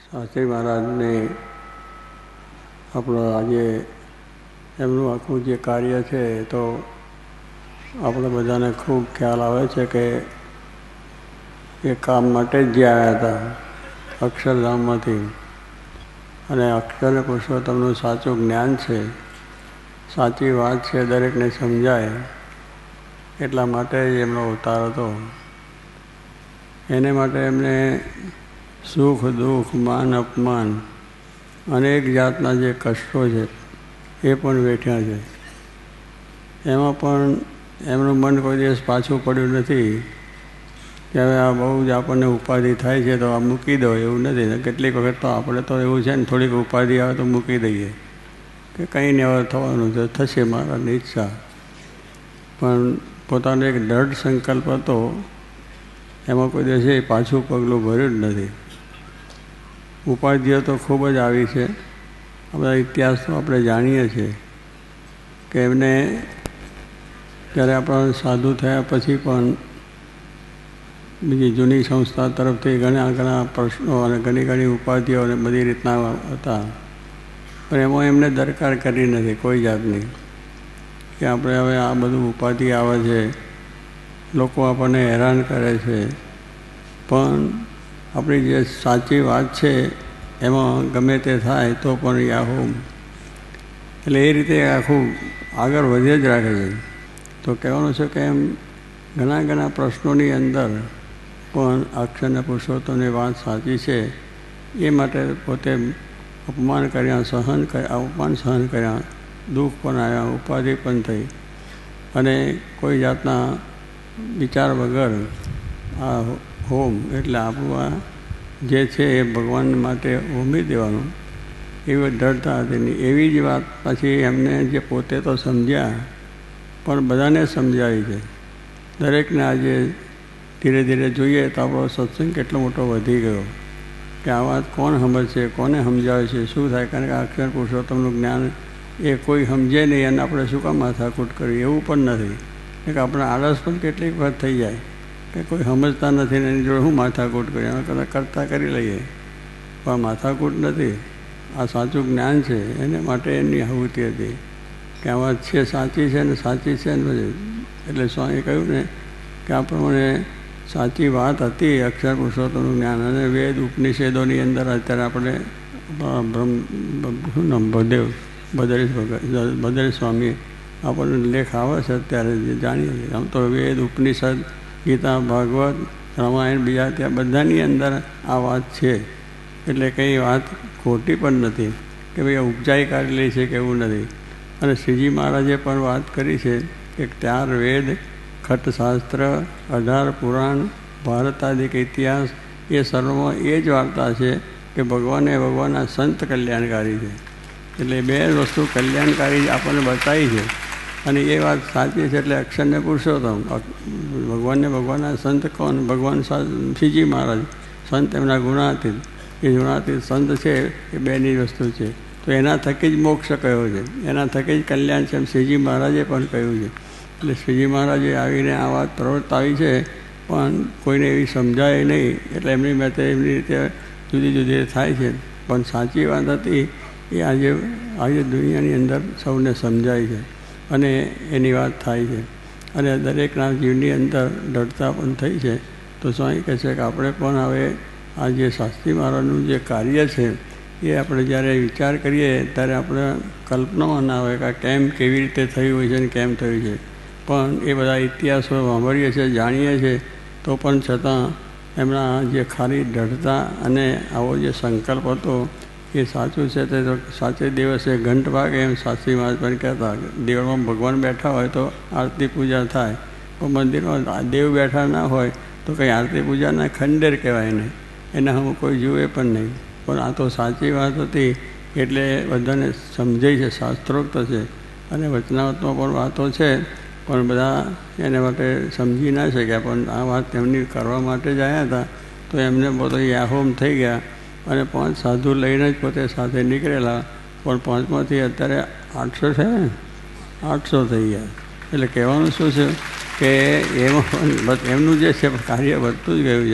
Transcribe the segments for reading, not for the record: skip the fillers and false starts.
શાસ્ત્રી મહારાજને આપણો આજે એમનું આખું જે કાર્ય છે તો આપણે બધાને ખૂબ ખ્યાલ આવે છે કે એ કામ માટે જ જે આવ્યા હતા અક્ષરધામમાંથી, અને અક્ષર પુરુષોત્તમનું સાચું જ્ઞાન છે, સાચી વાત છે, દરેકને સમજાય એટલા માટે જ એમનો અવતાર હતો. એને માટે એમને સુખ દુઃખ માન અપમાન અનેક જાતના જે કષ્ટો છે એ પણ વેઠ્યા છે. એમાં પણ એમનું મન કોઈ દિવસ પાછું પડ્યું નથી કે હવે આ બહુ જ આપણને ઉપાધિ થાય છે તો આ મૂકી દો, એવું નથી. કેટલીક વખત તો આપણે તો એવું છે ને, થોડીક ઉપાધિ આવે તો મૂકી દઈએ કે કંઈ નહીં હવે થવાનું છે, થશે મારાની ઈચ્છા. પણ પોતાનો એક દૃઢ સંકલ્પ હતો, એમાં કોઈ દિવસે પાછું પગલું ભર્યું જ નથી. ઉપાધિઓ તો ખૂબ જ આવી છે. આ બધા ઇતિહાસ તો આપણે જાણીએ છીએ કે એમને જ્યારે આપણા સાધુ થયા પછી પણ બીજી જૂની સંસ્થા તરફથી ઘણા ઘણા પ્રશ્નો અને ઘણી ઘણી ઉપાધિઓ અને બધી રીતના હતા, પણ એમાં એમને દરકાર કરી નથી કોઈ જાતની કે આપણે હવે આ બધું ઉપાધિ આવે છે, લોકો આપણને હેરાન કરે છે, પણ આપણી જે સાચી વાત છે એમાં ગમે તે થાય તો પણ યાહોમ, એટલે એ રીતે આખું આગળ વધે જ રાખે છે. તો કહેવાનું છે કે એમ ઘણા ઘણા પ્રશ્નોની અંદર પણ અક્ષર પુરુષોત્તમની વાત સાચી છે. એ માટે પોતે અપમાન કર્યા, અપમાન સહન કર્યા, દુઃખ પણ આવ્યા, ઉપાધિ પણ થઈ, અને કોઈ જાતના વિચાર વગર આ હોમ એટલે આપણું આ જે છે એ ભગવાન માટે હોમી દેવાનું, એવી દ્રઢતા હતી. એવી જ વાત પછી એમને જે પોતે તો સમજ્યા પણ બધાને સમજાવી છે. દરેકને આજે ધીરે ધીરે જોઈએ તો આપણો સત્સંગ કેટલો મોટો વધી ગયો કે આ વાત કોણ સમજશે, કોને સમજાવે છે, શું થાય. કારણ કે અક્ષર પુરુષોત્તમનું જ્ઞાન એ કોઈ સમજે નહીં અને આપણે શું કામ માથાકૂટ કરવી, એવું પણ નથી. કે આપણે આળસ પણ કેટલીક વખત થઈ જાય કે કોઈ સમજતા નથી ને એની જોડે હું માથાકૂટ કરીએ, અમે કદાચ કરતા કરી લઈએ, પણ માથાકૂટ નથી. આ સાચું જ્ઞાન છે, એને માટે એની આહુતિ હતી કે આ વાત છે સાચી છે ને સાચી છે ને. એટલે સ્વામીએ કહ્યું ને કે આ પ્રમાણે સાચી વાત હતી અક્ષર પુરુષોત્તમનું જ્ઞાન. અને વેદ ઉપનિષેદોની અંદર અત્યારે આપણે શું નામ ભદ્રેશ સ્વામી આપણને લેખ આવે છે અત્યારે જે જાણીએ છીએ. આમ તો વેદ ઉપનિષદ ગીતા ભાગવત રામાયણ બીજા ત્યાં બધાની અંદર આ વાત છે, એટલે કંઈ વાત ખોટી પણ નથી કે ભાઈ ઉપજાઈ કાઢેલી છે કે એવું નથી. અને શ્રીજી મહારાજે પણ વાત કરી છે કે 4 વેદ, ખટશાસ્ત્ર, 18 પુરાણ, ભારતાદિક ઇતિહાસ, એ સર્વમાં એ જ વાર્તા છે કે ભગવાનના સંત કલ્યાણકારી છે. એટલે 2 વસ્તુ કલ્યાણકારી આપણને બતાવી છે, અને એ વાત સાચી છે. એટલે અક્ષરને પુરુષોત્તમ, ભગવાનના સંત કોણ? ભગવાન શ્રીજી મહારાજ સંત, એમના ગુણાતીત. એ ગુણાતીત સંત છે એ 2ની વસ્તુ છે. તો એના થકી જ મોક્ષ કહ્યો છે, એના થકી જ કલ્યાણ છે, એમ શ્રીજી મહારાજે પણ કહ્યું છે. એટલે શ્રીજી મહારાજે આવીને આ વાત પ્રવર્તાવી છે, પણ કોઈને એવી સમજાય નહીં. એટલે એમની માટે એમની રીતે જુદી જુદી થાય છે, પણ સાચી વાત હતી એ આજે દુનિયાની અંદર સૌને સમજાય છે અને એની વાત થાય છે. અને દરેકના જીવની અંદર દ્રઢતા પણ થઈ છે. તો સ્વામી કહે છે કે આપણે પણ હવે આ જે શાસ્ત્રી મહારાજનું જે કાર્ય છે એ આપણે જ્યારે વિચાર કરીએ ત્યારે આપણે કલ્પનામાં ના આવે કે કેમ કેવી રીતે થયું હોય છે અને કેમ થયું છે. પણ એ બધા ઇતિહાસો સાંભળીએ છીએ, જાણીએ છીએ, તો પણ છતાં એમના જે ખાલી દ્રઢતા અને આવો જે સંકલ્પ હતો એ સાચું છે. તે તો સાચે દિવસે ઘંટ વાગે એમ શાસ્ત્રી મહારાજ પણ કહેતા. દેવળમાં ભગવાન બેઠા હોય તો આરતી પૂજા થાય, પણ મંદિરમાં દેવ બેઠા ના હોય તો કંઈ આરતી પૂજાના ખંડેર કહેવાય નહીં, એના હું કોઈ જુએ પણ નહીં. પણ આ તો સાચી વાત હતી એટલે બધાને સમજાય છે, શાસ્ત્રોક્ત છે, અને વચનાવતમાં પણ વાતો છે, પણ બધા એને માટે સમજી ના શક્યા. પણ આ વાત તેમની કરવા માટે જ આવ્યા હતા, તો એમને પોતે યાહોમ થઈ ગયા અને 5 સાધુ લઈને જ પોતે સાથે નીકળેલા. પણ 5માંથી અત્યારે 800 છે ને, 800 થઈ ગયા. એટલે કહેવાનું શું છે કે એમાં એમનું જે છે કાર્ય વધતું જ ગયું છે.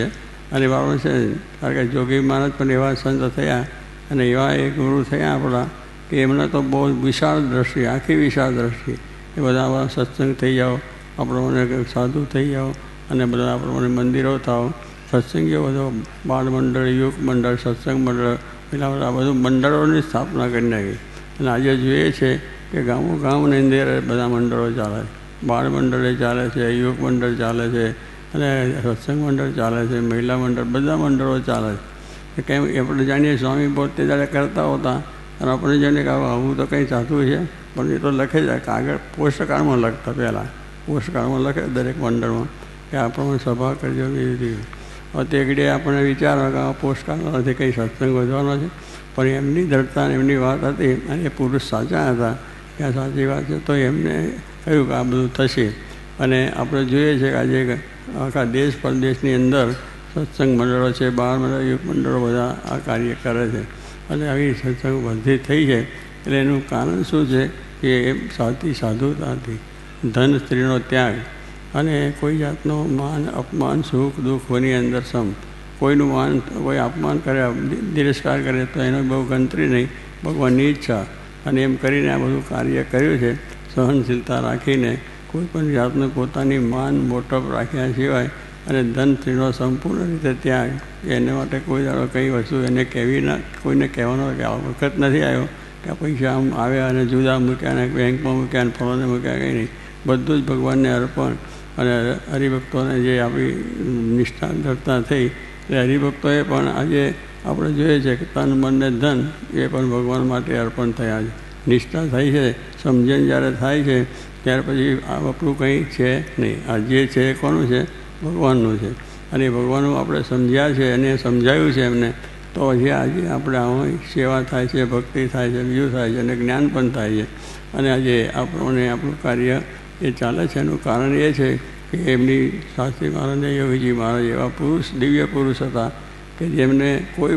અને બરાબર છે, કારણ કે જોગી મહારાજ પણ એવા સંત થયા અને એવા એક ગુરુ થયા આપણા કે એમને તો બહુ વિશાળ દ્રષ્ટિ, આખી વિશાળ દ્રષ્ટિ. એ બધા સત્સંગ થઈ જાઓ, આપણને સાધુ થઈ જાઓ અને બધા આપણને મંદિરો થાવ, સત્સંગીઓ બધો બાળમંડળ, યુવક મંડળ, સત્સંગ મંડળ, પેલા બધા બધું મંડળોની સ્થાપના કરી નાખી. અને આજે જોઈએ છે કે ગામની અંદર બધા મંડળો ચાલે, બાળ મંડળે ચાલે છે, યુવક મંડળ ચાલે છે અને સત્સંગ મંડળ ચાલે છે, મહિલા મંડળ, બધા મંડળો ચાલે છે. કેમ આપણે જાણીએ સ્વામી પોતે જ્યારે કરતા હોતા અને આપણે જાણીએ કે આવું તો કંઈ ચાહતું છે, પણ એ તો લખે જાય કાગળ, પોસ્ટકાર્ડમાં લખતા, પહેલાં પોસ્ટકાર્ડમાં લખે દરેક મંડળમાં કે આ પ્રમાણે સભા કરજો એવી રીતે. હવે તે ઘડીએ આપણે વિચારો કે આ પોસ્ટકાર્ડમાંથી કંઈ સત્સંગ વધવાનો છે, પણ એમની દ્રઢતા એમની વાત હતી અને એ પુરુષ સાચા હતા કે આ સાચી વાત છે, તો એમને કહ્યું કે આ બધું થશે. અને આપણે જોઈએ છે કે આજે આખા દેશ પરદેશની અંદર સત્સંગ મંડળો છે, બાળ મંડળ, યુવક મંડળો બધા આ કાર્ય કરે છે અને આવી સત્સંગ વધી થઈ છે. એટલે એનું કારણ શું છે કે એ સાચી સાધુતાથી ધન, સ્ત્રીનો ત્યાગ અને કોઈ જાતનો માન, અપમાન, સુખ, દુઃખની અંદર કોઈનું માન, કોઈ અપમાન કરે, તિરસ્કાર કરે તો એનો બહુ ગણતરી નહીં, ભગવાનની ઈચ્છા. અને એમ કરીને આ બધું કાર્ય કર્યું છે, સહનશીલતા રાખીને કોઈ પણ જાતનું પોતાની માન મોટપ રાખ્યા સિવાય અને ધન, સ્ત્રીનો સંપૂર્ણ રીતે ત્યાગ. એને માટે કોઈ દાડો કંઈ વસ્તુ એને કહેવી ના, કોઈને કહેવાનો કે આ વખત નથી આવ્યો કે પૈસા આમ આવ્યા અને જુદા મૂક્યા અને બેંકમાં મૂક્યા અને ફળોને મૂક્યા, કંઈ નહીં. બધું જ ભગવાનને અર્પણ. અને હરિભક્તોને જે આપણી નિષ્ઠા ધરતા થઈ, એટલે હરિભક્તોએ પણ આજે આપણે જોઈએ છે કે તન, મન ને ધન એ પણ ભગવાન માટે અર્પણ થયા છે. નિષ્ઠા થઈ છે, સમજણ જ્યારે થાય છે ત્યાર પછી આ આપણું કંઈ છે નહીં. આ જે છે એ કોનું છે? ભગવાનનું છે. અને ભગવાનનું આપણે સમજ્યા છે અને સમજાયું છે એમને, તો પછી આજે આપણે આમાં સેવા થાય છે, ભક્તિ થાય છે, બીજું થાય છે અને જ્ઞાન પણ થાય છે. અને આજે આપણને આપણું કાર્ય એ ચાલે છે. એનું કારણ એ છે કે એમની શાસ્ત્રી મહારાજ, યોગીજી મહારાજ એવા પુરુષ, દિવ્ય પુરુષ હતા કે જેમને કોઈ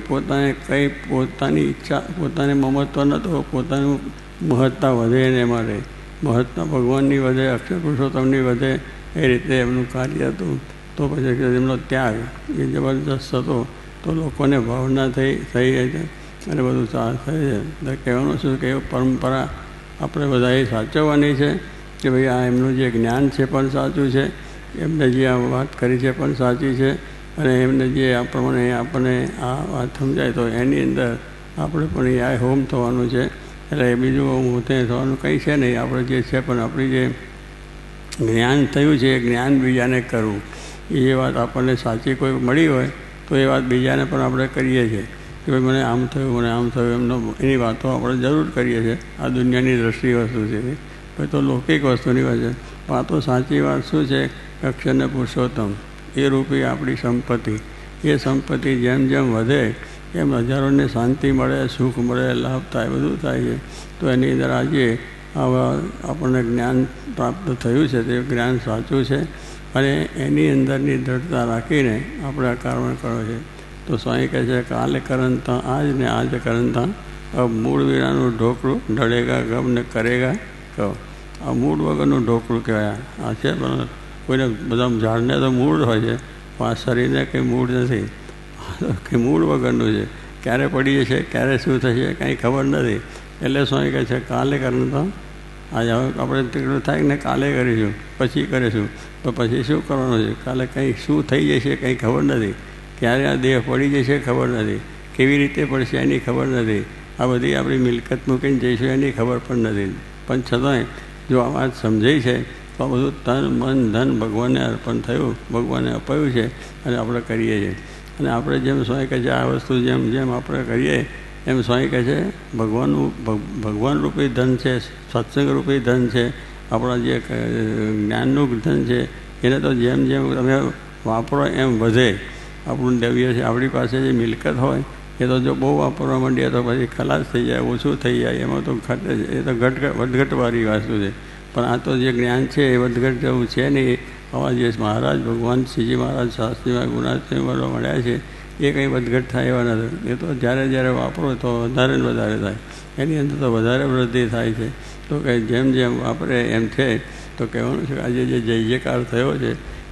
પોતાની ઈચ્છા, પોતાને મમત્વ નહોતો, પોતાનું મહત્તા વધે એને માટે, મહત્તા ભગવાનની વધે, અક્ષર પુરુષોત્તમની વધે, એ રીતે એમનું કાર્ય હતું. તો પછી એમનો ત્યાગ એ જબરદસ્ત હતો, તો લોકોને ભાવના થઈ અને બધું થાય છે. કહેવાનું શું કે પરંપરા આપણે બધાએ સાચવવાની છે કે ભાઈ આ એમનું જે જ્ઞાન છે પણ સાચું છે, એમને જે આ વાત કરી છે પણ સાચી છે, અને એમને જે આ પ્રમાણે આપણને આ વાત સમજાય તો એની અંદર આપણે પણ આ હોમ થવાનું છે. એટલે બીજું મોતે થવાનું કંઈ છે નહીં. આપણે જે છે પણ આપણી જે જ્ઞાન થયું છે એ જ્ઞાન બીજાને કરવું, એ વાત આપણને સાચી કોઈ મળી હોય તો એ વાત બીજાને પણ આપણે કરીએ છીએ કે ભાઈ મને આમ થયું, મને આમ થયું, એની વાતો આપણે જરૂર કરીએ છીએ. આ દુનિયાની દ્રષ્ટિ વસ્તુ છે, ભાઈ તો લૌકિક વસ્તુની વાત છે. વાતો સાચી વાત શું છે? અક્ષરને પુરુષોત્તમ એ રૂપી આપણી સંપત્તિ. એ સંપત્તિ જેમ જેમ વધે એમ હજારોને શાંતિ મળે, સુખ મળે, લાભ થાય, બધું થાય છે. તો એની અંદર આજે આવા આપણને જ્ઞાન પ્રાપ્ત થયું છે, તે જ્ઞાન સાચું છે અને એની અંદરની દ્રઢતા રાખીને આપણે આ કારણ કરો છે. તો સ્વામી કહે છે કાલે કરંતા આજ ને આજ કરંતા અબ મૂળ વિનાનું ઢોકળું ઢળેગા ગમ ને કરેગા કહો. આ મૂળ વગરનું ઢોકળું કહેવાય. આ છે પણ કોઈને બધા ઝાડને તો મૂળ હોય છે, પણ આ શરીરને કંઈ મૂળ નથી, કંઈ મૂળ વગરનું છે. ક્યારે પડી જશે, ક્યારે શું થશે કંઈ ખબર નથી. એટલે સ્વામી કહે છે કાલે કરંતા આજે હવે આપણે તેટલું થાય ને કાલે કરીશું, પછી કરીશું, તો પછી શું કરવાનું છે? કાલે કંઈ શું થઈ જશે કંઈ ખબર નથી. ક્યારે આ દેહ પડી જશે ખબર નથી, કેવી રીતે પડશે એની ખબર નથી. આ બધી આપણી મિલકત મૂકીને જઈશું એની ખબર પણ નથી. પણ છતાંય જો આ વાત સમજાય છે તો બધું તન, મન, ધન ભગવાનને અર્પણ થયું, ભગવાનને અપાયું છે અને આપણે કરીએ છીએ. અને આપણે જેમ સ્વામી કહે છે આ વસ્તુ જેમ જેમ આપણે કરીએ એમ સ્વામી કહે છે ભગવાન રૂપી ધન છે, સત્સંગ રૂપી ધન છે, આપણા જે જ્ઞાનનું ધન છે, એને તો જેમ જેમ તમે વાપરો એમ વધે. આપણું દ્રવ્ય છે, આપણી પાસે જે મિલકત હોય એ તો જો બહુ વાપરવા માંડીએ તો પછી ખલાસ થઈ જાય, ઓછું થઈ જાય, એમાં તો ઘટે છે. એ તો વધઘટવાળી વસ્તુ છે. પણ આ તો જે જ્ઞાન છે એ વધઘટ જેવું છે નહીં. આવા જે મહારાજ ભગવાન શ્રીજી મહારાજ શાસ્ત્રીમાં ગુણાત્મી મળ્યા છે એ કંઈ વધઘટ થાય એવા નથી. એ તો જ્યારે જ્યારે વાપરો તો વધારે ને વધારે થાય, એની અંદર તો વધારે વૃદ્ધિ થાય છે. તો કે જેમ જેમ વાપરે એમ છે. તો કહેવાનું છે કે આજે જે જય જયકાર થયો છે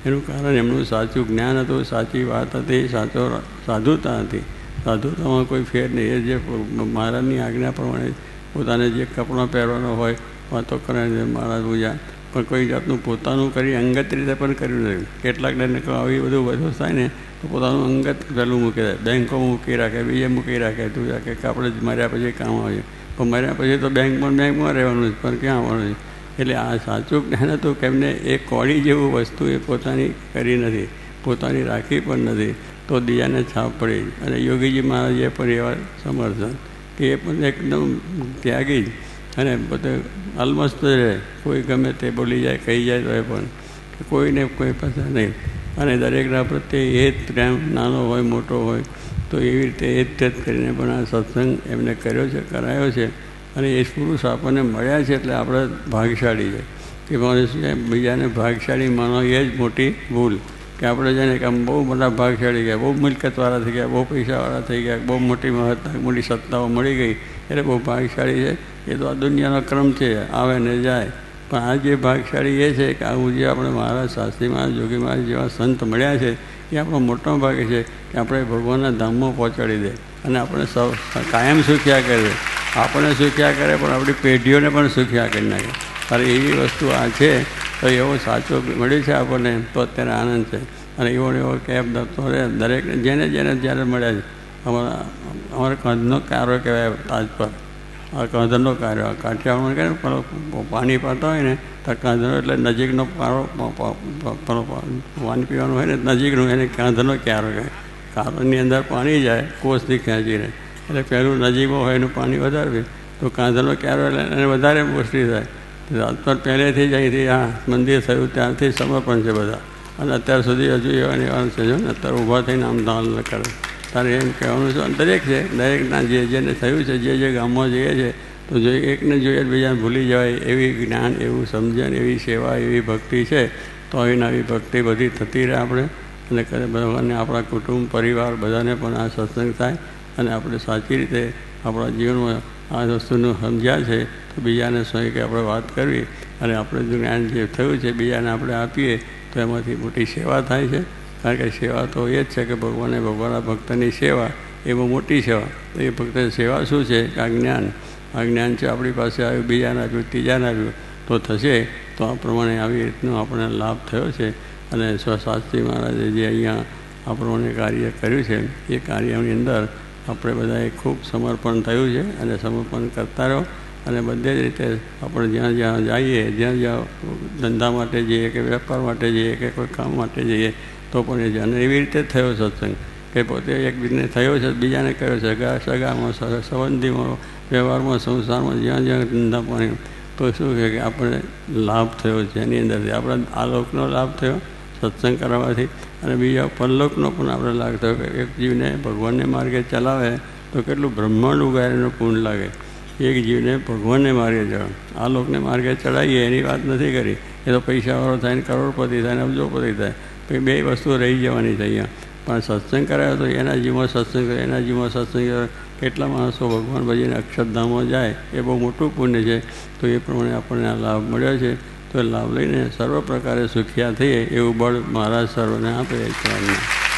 એનું કારણ એમનું સાચું જ્ઞાન હતું, સાચી વાત હતી, સાચો સાધુતા હતી. સાધુતામાં કોઈ ફેર નહીં. એ જે મહારાજની આજ્ઞા પ્રમાણે પોતાને જે કપડાં પહેરવાનો હોય વાતો કરે મહારાજ પૂજા, પણ કોઈ જાતનું પોતાનું કરી અંગત રીતે પણ કર્યું નથી. કેટલાકને આવી બધું થાય ને તો પોતાનું અંગત પહેલું મૂકી દે, બેંકોમાં મૂકી રાખે, બીજે મૂકી રાખે, તું રાખે કે આપણે મર્યા પછી કામ આવે. પણ મર્યા પછી તો બેંકમાં રહેવાનું જ, પણ ક્યાં આવવાનું છે. એટલે આ સાચું જ્ઞાન હતું કે એમને એ કોળી જેવું વસ્તુ એ પોતાની કરી નથી, પોતાની રાખી પણ નથી, તો બીજાને છાપ પડી. અને યોગીજી મહારાજે પણ એવા સમર્થન કે એ પણ એકદમ ત્યાગી જ અને બધે ઓલમોસ્ટ રહે. કોઈ ગમે તે બોલી જાય, કહી જાય તો એ પણ કોઈને કોઈ પાસે નહીં. અને દરેકના પ્રત્યે એ જ પ્રેમ, નાનો હોય મોટો હોય તો એવી રીતે એ જ કરીને પણ આ સત્સંગ એમને કર્યો છે, કરાયો છે. અને એ પુરુષ આપણને મળ્યા છે એટલે આપણે ભાગશાળી છે કે મનુષ્ય બીજાને ભાગશાળી માનો. એ જ મોટી ભૂલ કે આપણે જાણે કે આમ બહુ મોટા ભાગશાળી ગયા, બહુ મિલકતવાળા થઈ ગયા, બહુ પૈસાવાળા થઈ ગયા, બહુ મોટી મોટી સત્તાઓ મળી ગઈ એટલે બહુ ભાગશાળી છે. એ તો આ દુનિયાનો ક્રમ છે, આવે ને જાય. પણ આ જે ભાગશાળી એ છે કે આવું જે આપણે મહારાજ શાસ્ત્રી મહારાજ, યોગી મહારાજ જેવા સંત મળ્યા છે એ આપણો મોટો ભાગ છે કે આપણે ભગવાનના ધામમાં પહોંચાડી દે અને આપણે કાયમ સુખ્યા કરે. આપણે સુખ્યા કરે પણ આપણી પેઢીઓને પણ સુખ્યા કરી નાખે. અરે એવી વસ્તુ આ છે. તો એવો સાચો મળ્યો છે આપણને તો અત્યારે આનંદ છે. અને એવો કેબ દત્તો રહે દરેકને જેને જ્યારે મળ્યા છે. અમારે કંધનો કારો કહેવાય તાજ પર. આ કાંધનો કાર્ય કાઠિયાવાડ કહે ને પાણી પાતા હોય ને તો કાંધનો એટલે નજીકનો પારો પાણી પીવાનું હોય ને નજીકનું એને કાંધનો ક્યારો કહે. કારોની અંદર પાણી જાય કોસથી ખેંચીને એટલે પહેલું નજીકમાં હોય એનું પાણી વધારે તો કાંધનો ક્યારો એટલે એને વધારે મુશ્કેલી થાય. રાત પર પહેલેથી જ અહીંથી આ મંદિર થયું ત્યારથી સમર્પણ છે બધા. અને અત્યાર સુધી હજુ એવા છે જો ને અત્યારે ઊભા થઈને આમ દાન કરે. તારે એમ કહેવાનું છે દરેક છે, દરેકના જેને થયું છે, જે ગામમાં જઈએ છે તો જો એકને જોઈએ બીજાને ભૂલી જવાય એવી જ્ઞાન, એવું સમજણ, એવી સેવા, એવી ભક્તિ છે. તો આવી નવી ભક્તિ બધી થતી રહે આપણે અને કરે ભગવાનને આપણા કુટુંબ પરિવાર બધાને પણ આ સત્સંગ થાય અને આપણે સાચી રીતે આપણા જીવનમાં આ વસ્તુનું સમજ્યા છે તો બીજાને સ્વયં કે આપણે વાત કરવી અને આપણે જો જ્ઞાન જે થયું છે બીજાને આપણે આપીએ તો એમાંથી મોટી સેવા થાય છે. કારણ કે સેવા તો એ જ છે કે ભગવાનના ભક્તની સેવા એ બહુ મોટી સેવા. તો એ ભક્ત સેવા શું છે કે આ જ્ઞાન છે આપણી પાસે આવ્યું, બીજાને આપ્યું, ત્રીજાને આપ્યું તો થશે. તો આ પ્રમાણે આવી રીતનો આપણને લાભ થયો છે. અને શાસ્ત્રી મહારાજે જે અહીંયા આ પ્રમાણે કાર્ય કર્યું છે એ કાર્યની અંદર આપણે બધાએ ખૂબ સમર્પણ થયું છે અને સમર્પણ કરતા રહો. અને બધે જ રીતે આપણે જ્યાં જઈએ, જ્યાં ધંધા માટે જઈએ કે વેપાર માટે જઈએ કે કોઈ કામ માટે જઈએ તો પણ એ અને એવી રીતે થયો સત્સંગ કે પોતે એક બીજને થયો છે, બીજાને કર્યો છે. સગામાં, સંબંધીમાં, વ્યવહારમાં, સંસારમાં જ્યાં ધંધા પાણી તો શું કે આપણે લાભ થયો છે. એની અંદરથી આપણે આ લોકનો લાભ થયો સત્સંગ કરવાથી અને બીજા પરલોકનો પણ આપણે લાભ થયો કે એક જીવને ભગવાનને માર્ગે ચલાવે તો કેટલું બ્રહ્માંડ ઉગાડેનું પૂર્ણ લાગે. એક જીવને ભગવાનને માર્ગે ચડાવે. આ લોકને માર્ગે ચડાવીએ એની વાત નથી કરી. એ તો પૈસાવાળો થાય ને કરોડપતિ થાય ને અબજોપતિ થાય. પછી બે વસ્તુ રહી જવાની છે અહીંયા. પણ સત્સંગ કરાયો તો એના જીવમાં સત્સંગ કરે, એના જીવમાં સત્સંગ કરે. કેટલા માણસો ભગવાન ભજીને અક્ષરધામમાં જાય એ બહુ મોટું પુણ્ય છે. તો એ પ્રમાણે આપણને આ લાભ મળ્યો છે. તો લાભ લઈને સર્વ પ્રકારે સુખિયા થઈએ એવું બળ મહારાજ સર્વને આપે છે.